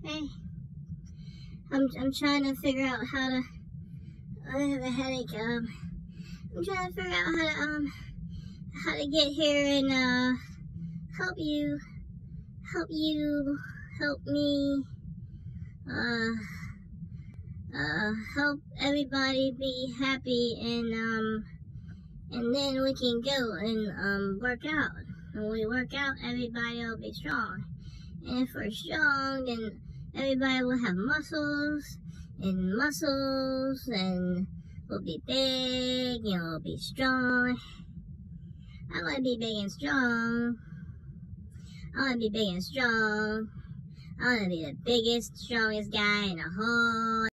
Hey, I'm trying to figure out how to. I have a headache. I'm trying to figure out how to get here and help you, help me, help everybody be happy, and then we can go and work out. When we work out, everybody will be strong. And if we're strong, then everybody will have muscles, and we'll be big, and we'll be strong. I want to be big and strong. I want to be big and strong. I want to be the biggest, strongest guy in the whole